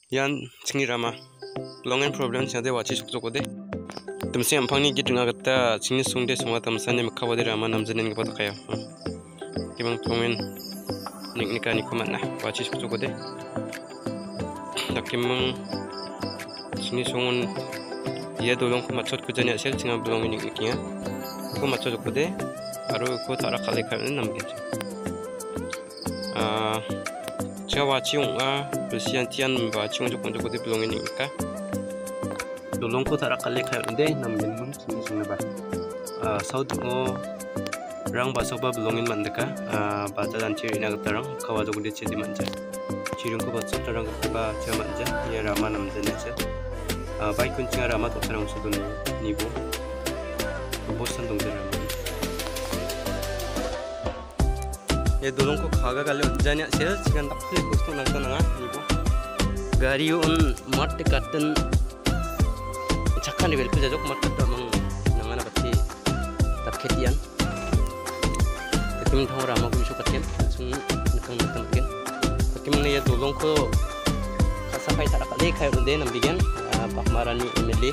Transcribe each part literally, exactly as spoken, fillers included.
Yan chingi rama belonging problem chade wachi sukjokode tumse ampangni gituna gata chingni sungde songa tamsane mkhawade rama namjenen gpada kaya kimang belonging niknika nikumanna wachi sukjokode nakimang chingni songun ye dolongko machot kujani asel chinga belonging niknikinga ko machojokode aru ko tara khale khamen namgeje ah Jawa ciungga bersihan tian membaca untuk untuk kode belongin ini kah? Dolongku tak rakali kayak deh, namun mun sini sini bah. Saud mo rang basoba belongin mandeka, baca dan ciri nak terang, kawajo kode ciri manja. Cirungku baca terang keba ciri manja, ia rama namanya aja. Baik kuncinya rama tu terang sudun nibu, bosan dong terang. ये दोनों को खागा गाले जाने से चिकन तपले कुछ नंगा नंगा निबो गाड़ी उन मट काटन चक्कर निबल पे जाजोक मट तो मंग नंगा ना बच्ची तब खेतियान तकिम थांग रामा को बिशु कटेन सुन नकंग नकंग के तकिम ने ये दोनों को खासा फाइ तारा कले खाय रुंदे नंबिगन बाकमारानी एमएलए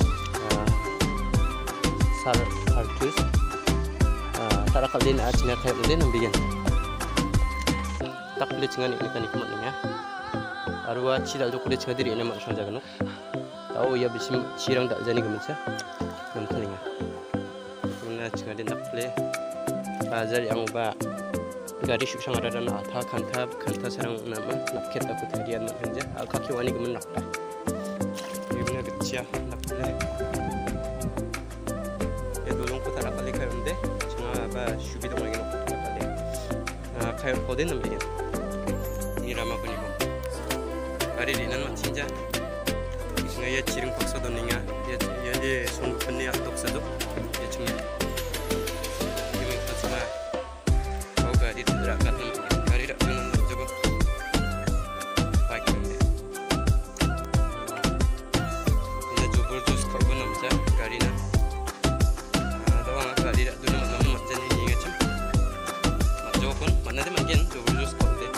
सार सारटुस तारा कले ना चिना खाय रुंदे नंबिगन tak boleh cengan ini kan ikut maknanya. Arwah cila tu boleh cengan diri ini maksud jangan. Tahu ya bisim cirang tak jadi kemudian. Nampak Kemudian cengan dia tak boleh. Bajar yang ubah. Gari susah ada dan atha kanta kanta serang nama nak kita aku tadian maknanya. Alka kiwani kemudian nak. Kemudian kecil tak boleh. Ya dulu aku tak rakali kau ende. Cengan apa syubi dong lagi nak rakali. Kau kau dia nampak. Rama ko nibo ari rinan man sinja isnga ye chiring paksa doninga ye ye ye song phne ya tok sado ye chungya kimi khasma au gari ra katna gari ra nan jogo bike ne ye jobor jus ko banam ja gari na dawa gari ra duna man man jani ni ngachim ma jokon manade mangen jobor jus ko de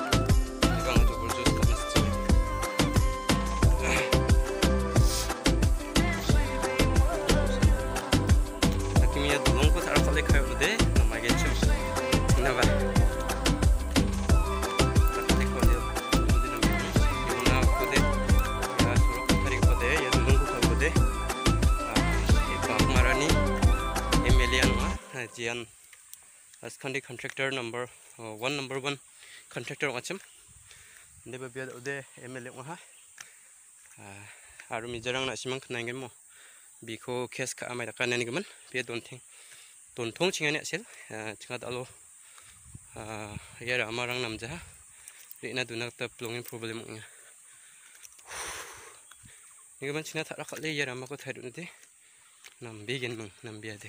Jian as kandi contractor number uh, one number one contractor ngachim deba biad ode mla ngha aru mijarang na simang khnangem mo biko case ka amai rakana ni gaman be don thing don thong chingani asel chinga dalo yara amarang namja rena dunak ta plongin problem nga ni gaman china thara khale yara ma ko thaidu de nam begen mang nam biade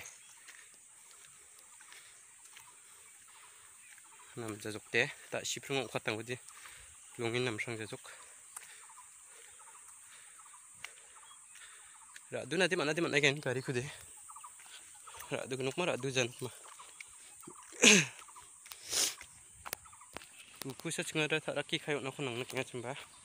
nam jajok te ta siprung khatang odi longin nam sang jajok ra du na de mana de mana gen gari khude ra du gnok ma ra du jan ma ku ku sa chinga ra ta ra ki khayo na khonang na kinga chimba